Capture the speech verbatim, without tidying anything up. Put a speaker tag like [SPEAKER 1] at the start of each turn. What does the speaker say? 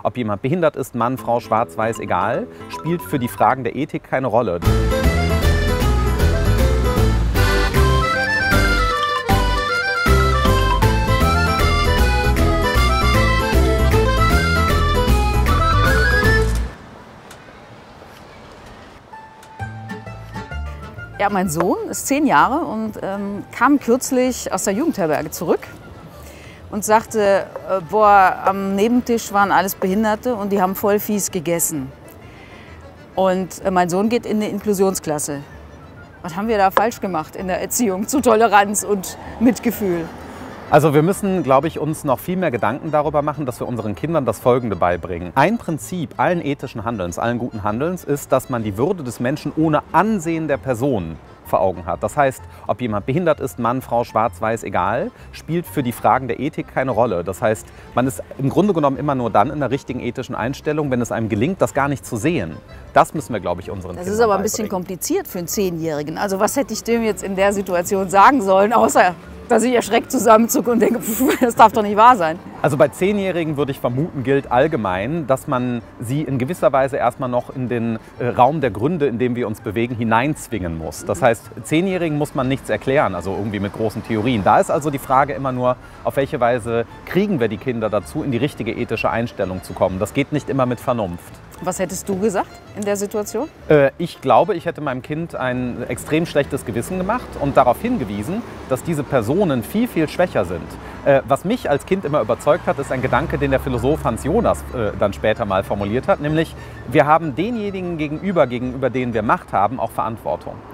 [SPEAKER 1] ob jemand behindert ist, Mann, Frau, schwarz, weiß, egal, spielt für die Fragen der Ethik keine Rolle.
[SPEAKER 2] Ja, mein Sohn ist zehn Jahre und ähm, kam kürzlich aus der Jugendherberge zurück und sagte, äh, boah, am Nebentisch waren alles Behinderte und die haben voll fies gegessen. Und äh, mein Sohn geht in eine Inklusionsklasse. Was haben wir da falsch gemacht in der Erziehung zu Toleranz und Mitgefühl?
[SPEAKER 1] Also wir müssen, glaube ich, uns noch viel mehr Gedanken darüber machen, dass wir unseren Kindern das Folgende beibringen. Ein Prinzip allen ethischen Handelns, allen guten Handelns ist, dass man die Würde des Menschen ohne Ansehen der Person vor Augen hat. Das heißt, ob jemand behindert ist, Mann, Frau, schwarz, weiß, egal, spielt für die Fragen der Ethik keine Rolle. Das heißt, man ist im Grunde genommen immer nur dann in der richtigen ethischen Einstellung, wenn es einem gelingt, das gar nicht zu sehen. Das müssen wir, glaube ich, unseren Kindern
[SPEAKER 2] Das ist aber ein bisschen kompliziert für einen Zehnjährigen. Also was hätte ich dem jetzt in der Situation sagen sollen, außer dass ich erschreckt zusammenzucke und denke, pff, das darf doch nicht wahr sein.
[SPEAKER 1] Also bei Zehnjährigen würde ich vermuten, gilt allgemein, dass man sie in gewisser Weise erstmal noch in den äh, Raum der Gründe, in dem wir uns bewegen, hineinzwingen muss. Das heißt, Zehnjährigen muss man nichts erklären, also irgendwie mit großen Theorien. Da ist also die Frage immer nur, auf welche Weise kriegen wir die Kinder dazu, in die richtige ethische Einstellung zu kommen. Das geht nicht immer mit Vernunft.
[SPEAKER 2] Was hättest du gesagt in der Situation?
[SPEAKER 1] Äh, ich glaube, ich hätte meinem Kind ein extrem schlechtes Gewissen gemacht und darauf hingewiesen, dass diese Personen viel, viel schwächer sind. Äh, was mich als Kind immer überzeugt hat, ist ein Gedanke, den der Philosoph Hans Jonas äh, dann später mal formuliert hat, nämlich wir haben denjenigen gegenüber, gegenüber denen wir Macht haben, auch Verantwortung.